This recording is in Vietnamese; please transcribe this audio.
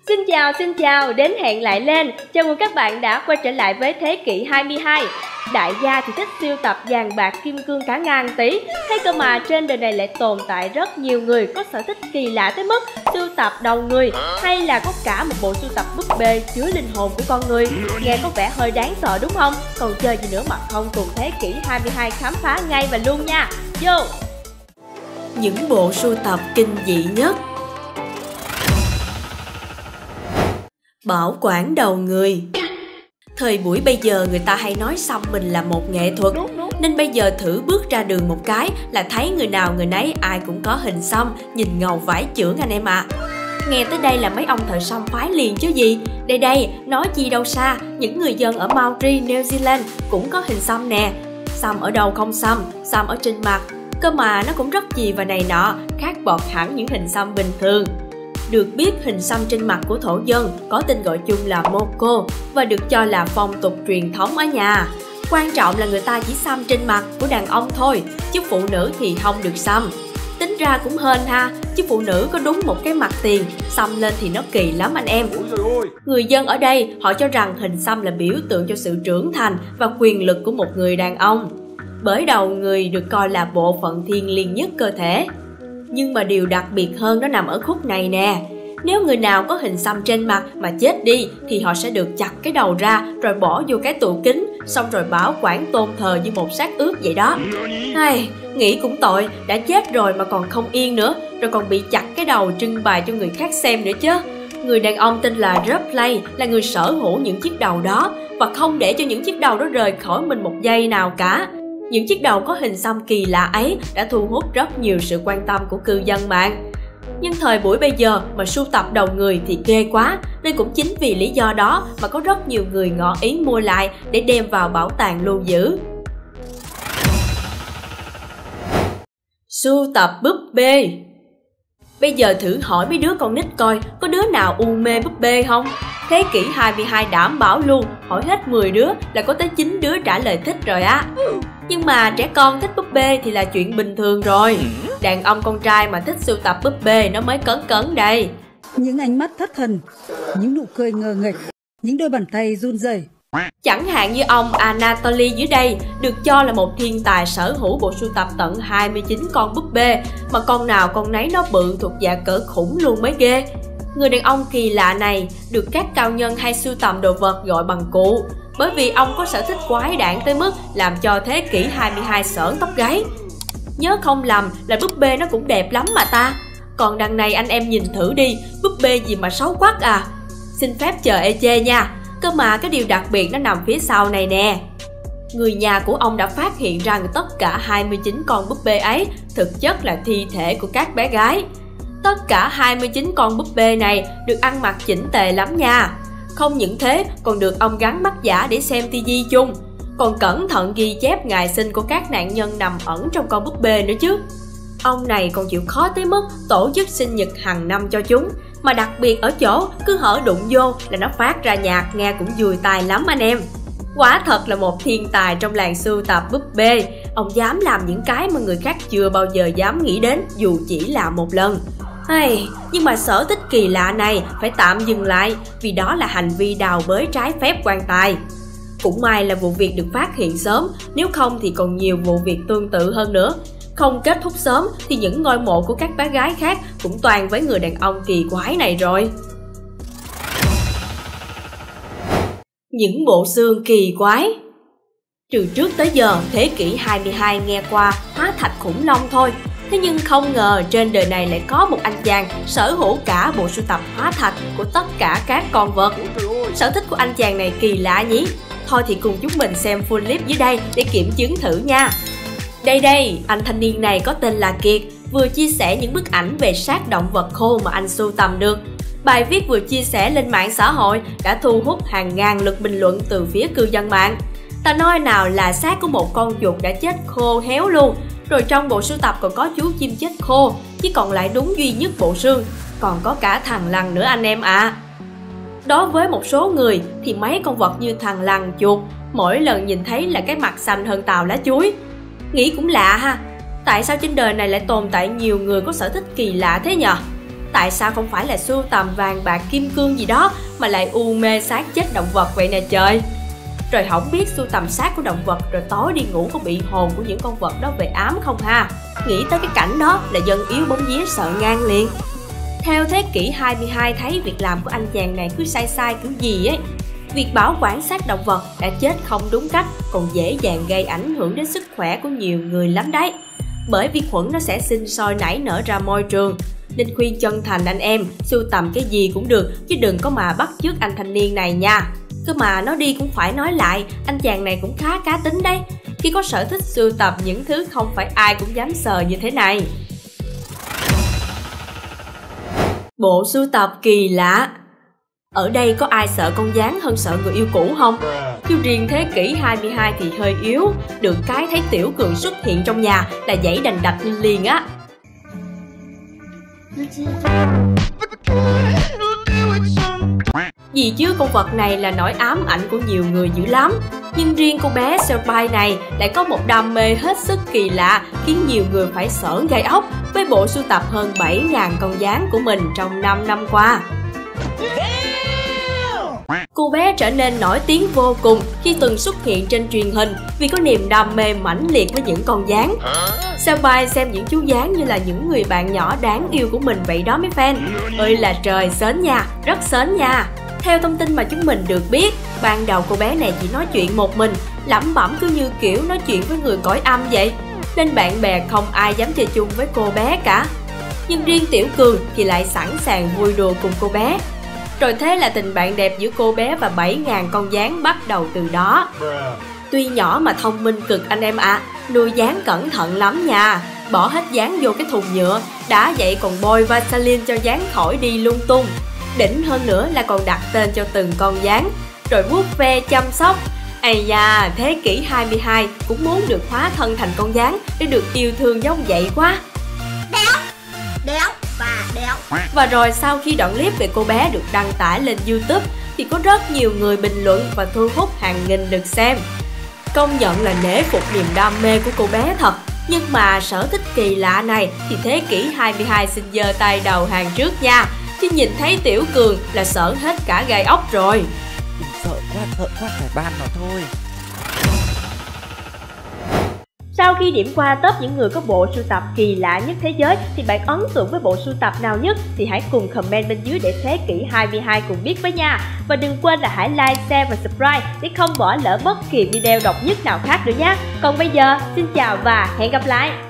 Xin chào, đến hẹn lại lên. Chào mừng các bạn đã quay trở lại với thế kỷ 22. Đại gia thì thích sưu tập vàng bạc kim cương cả ngàn tỷ. Thế cơ mà trên đời này lại tồn tại rất nhiều người có sở thích kỳ lạ tới mức sưu tập đầu người, hay là có cả một bộ sưu tập búp bê chứa linh hồn của con người. Nghe có vẻ hơi đáng sợ đúng không? Còn chơi gì nữa mà không cùng thế kỷ 22 khám phá ngay và luôn nha. Vô! Những bộ sưu tập kinh dị nhất. Bảo quản đầu người. Thời buổi bây giờ người ta hay nói xăm mình là một nghệ thuật, nên bây giờ thử bước ra đường một cái là thấy người nào người nấy ai cũng có hình xăm, nhìn ngầu vãi chưởng anh em ạ. Nghe tới đây là mấy ông thợ xăm phái liền chứ gì. Đây, nói chi đâu xa, những người dân ở Maori, New Zealand cũng có hình xăm nè. Xăm ở đâu không xăm ở trên mặt. Cơ mà nó cũng rất gì và này nọ, khác bọt hẳn những hình xăm bình thường. Được biết hình xăm trên mặt của thổ dân có tên gọi chung là moko và được cho là phong tục truyền thống ở nhà. Quan trọng là người ta chỉ xăm trên mặt của đàn ông thôi, chứ phụ nữ thì không được xăm. Tính ra cũng hên ha, chứ phụ nữ có đúng một cái mặt tiền, xăm lên thì nó kỳ lắm anh em. Người dân ở đây họ cho rằng hình xăm là biểu tượng cho sự trưởng thành và quyền lực của một người đàn ông. Bởi đầu người được coi là bộ phận thiêng liêng nhất cơ thể. Nhưng mà điều đặc biệt hơn nó nằm ở khúc này nè. Nếu người nào có hình xăm trên mặt mà chết đi thì họ sẽ được chặt cái đầu ra rồi bỏ vô cái tủ kính, xong rồi bảo quản tôn thờ như một xác ướp vậy đó. Nghĩ cũng tội, đã chết rồi mà còn không yên nữa, rồi còn bị chặt cái đầu trưng bày cho người khác xem nữa chứ. Người đàn ông tên là Ripley là người sở hữu những chiếc đầu đó và không để cho những chiếc đầu đó rời khỏi mình một giây nào cả. Những chiếc đầu có hình xăm kỳ lạ ấy đã thu hút rất nhiều sự quan tâm của cư dân mạng. Nhưng thời buổi bây giờ mà sưu tập đầu người thì ghê quá, nên cũng chính vì lý do đó mà có rất nhiều người ngỏ ý mua lại để đem vào bảo tàng lưu giữ. Sưu tập búp bê. Bây giờ thử hỏi mấy đứa con nít coi có đứa nào u mê búp bê không? Thế kỷ 22 đảm bảo luôn, hỏi hết 10 đứa là có tới 9 đứa trả lời thích rồi á. Nhưng mà trẻ con thích búp bê thì là chuyện bình thường rồi. Đàn ông con trai mà thích sưu tập búp bê nó mới cấn đây. Những ánh mắt thất thần, những nụ cười ngờ nghệch, những đôi bàn tay run rẩy. Chẳng hạn như ông Anatoly dưới đây được cho là một thiên tài sở hữu bộ sưu tập tận 29 con búp bê, mà con nào con nấy nó bự thuộc dạ cỡ khủng luôn mới ghê. Người đàn ông kỳ lạ này được các cao nhân hay sưu tầm đồ vật gọi bằng cụ, bởi vì ông có sở thích quái đản tới mức làm cho thế kỷ 22 sởn tóc gáy. Nhớ không lầm là búp bê nó cũng đẹp lắm mà ta. Còn đằng này anh em nhìn thử đi, búp bê gì mà xấu quắc à. Xin phép chờ ê chê nha. Cơ mà cái điều đặc biệt nó nằm phía sau này nè. Người nhà của ông đã phát hiện rằng tất cả 29 con búp bê ấy thực chất là thi thể của các bé gái. Tất cả 29 con búp bê này được ăn mặc chỉnh tề lắm nha. Không những thế còn được ông gắn mắt giả để xem tivi chung, còn cẩn thận ghi chép ngày sinh của các nạn nhân nằm ẩn trong con búp bê nữa chứ. Ông này còn chịu khó tới mức tổ chức sinh nhật hàng năm cho chúng, mà đặc biệt ở chỗ cứ hở đụng vô là nó phát ra nhạc nghe cũng vui tai lắm anh em. Quả thật là một thiên tài trong làng sưu tập búp bê. Ông dám làm những cái mà người khác chưa bao giờ dám nghĩ đến dù chỉ là một lần. Nhưng mà sở thích kỳ lạ này phải tạm dừng lại, vì đó là hành vi đào bới trái phép quan tài. Cũng may là vụ việc được phát hiện sớm, nếu không thì còn nhiều vụ việc tương tự hơn nữa. Không kết thúc sớm thì những ngôi mộ của các bé gái khác cũng toàn với người đàn ông kỳ quái này rồi. Những bộ xương kỳ quái. Từ trước tới giờ, thế kỷ 22 nghe qua hóa thạch khủng long thôi. Thế nhưng không ngờ trên đời này lại có một anh chàng sở hữu cả bộ sưu tập hóa thạch của tất cả các con vật. Sở thích của anh chàng này kỳ lạ nhỉ? Thôi thì cùng chúng mình xem full clip dưới đây để kiểm chứng thử nha. Đây, anh thanh niên này có tên là Kiệt, vừa chia sẻ những bức ảnh về xác động vật khô mà anh sưu tầm được. Bài viết vừa chia sẻ lên mạng xã hội đã thu hút hàng ngàn lượt bình luận từ phía cư dân mạng. Ta nói nào là xác của một con chuột đã chết khô héo luôn, rồi trong bộ sưu tập còn có chú chim chết khô, chỉ còn lại đúng duy nhất bộ xương, còn có cả thằn lằn nữa anh em ạ. Đối với một số người thì mấy con vật như thằn lằn, chuột mỗi lần nhìn thấy là cái mặt xanh hơn tàu lá chuối. Nghĩ cũng lạ ha, tại sao trên đời này lại tồn tại nhiều người có sở thích kỳ lạ thế nhờ? tại sao không phải là sưu tầm vàng bạc kim cương gì đó mà lại u mê xác chết động vật vậy nè trời. Rồi không biết sưu tầm xác của động vật rồi tối đi ngủ có bị hồn của những con vật đó về ám không ha? Nghĩ tới cái cảnh đó là dân yếu bóng vía sợ ngang liền. Theo thế kỷ 22 thấy việc làm của anh chàng này cứ sai sai kiểu gì ấy. Việc bảo quản xác động vật đã chết không đúng cách còn dễ dàng gây ảnh hưởng đến sức khỏe của nhiều người lắm đấy. Bởi vi khuẩn nó sẽ sinh sôi nảy nở ra môi trường. Nên khuyên chân thành anh em, sưu tầm cái gì cũng được chứ đừng có mà bắt chước anh thanh niên này nha. Cơ mà nói đi cũng phải nói lại, anh chàng này cũng khá cá tính đấy, khi có sở thích sưu tập những thứ không phải ai cũng dám sờ như thế này. Bộ sưu tập kỳ lạ. Ở đây có ai sợ con gián hơn sợ người yêu cũ không? Chứ riêng thế kỷ 22 thì hơi yếu, được cái thấy Tiểu Cường xuất hiện trong nhà là dãy đành đạch lên liền á. Vì chứ con vật này là nỗi ám ảnh của nhiều người dữ lắm. Nhưng riêng cô bé Selby này lại có một đam mê hết sức kỳ lạ khiến nhiều người phải sởn gai ốc với bộ sưu tập hơn 7.000 con gián của mình trong 5 năm qua. Cô bé trở nên nổi tiếng vô cùng khi từng xuất hiện trên truyền hình vì có niềm đam mê mãnh liệt với những con gián. Selby xem những chú gián như là những người bạn nhỏ đáng yêu của mình vậy đó mấy fan. Ơi là trời, sến nha, rất sến nha. Theo thông tin mà chúng mình được biết, ban đầu cô bé này chỉ nói chuyện một mình, lẩm bẩm cứ như kiểu nói chuyện với người cõi âm vậy. Nên bạn bè không ai dám chơi chung với cô bé cả. Nhưng riêng Tiểu Cường thì lại sẵn sàng vui đùa cùng cô bé. Rồi thế là tình bạn đẹp giữa cô bé và 7.000 con gián bắt đầu từ đó. Tuy nhỏ mà thông minh cực anh em ạ, nuôi gián cẩn thận lắm nha. Bỏ hết gián vô cái thùng nhựa, đã vậy còn bôi Vaseline cho gián khỏi đi lung tung. Đỉnh hơn nữa là còn đặt tên cho từng con gián, rồi vuốt ve chăm sóc. Ây da, thế kỷ 22 cũng muốn được hóa thân thành con gián để được yêu thương giống vậy quá. Đéo và đéo. Và rồi sau khi đoạn clip về cô bé được đăng tải lên YouTube thì có rất nhiều người bình luận và thu hút hàng nghìn lượt xem. Công nhận là nể phục niềm đam mê của cô bé thật. Nhưng mà sở thích kỳ lạ này thì thế kỷ 22 xin giơ tay đầu hàng trước nha. Chứ nhìn thấy Tiểu Cường là sợ hết cả gai ốc rồi. Sợ quá phải ban nó thôi. Sau khi điểm qua top những người có bộ sưu tập kỳ lạ nhất thế giới thì bạn ấn tượng với bộ sưu tập nào nhất thì hãy cùng comment bên dưới để thế kỷ 22 cùng biết với nha. Và đừng quên là hãy like, share và subscribe để không bỏ lỡ bất kỳ video độc nhất nào khác nữa nhé. Còn bây giờ, xin chào và hẹn gặp lại.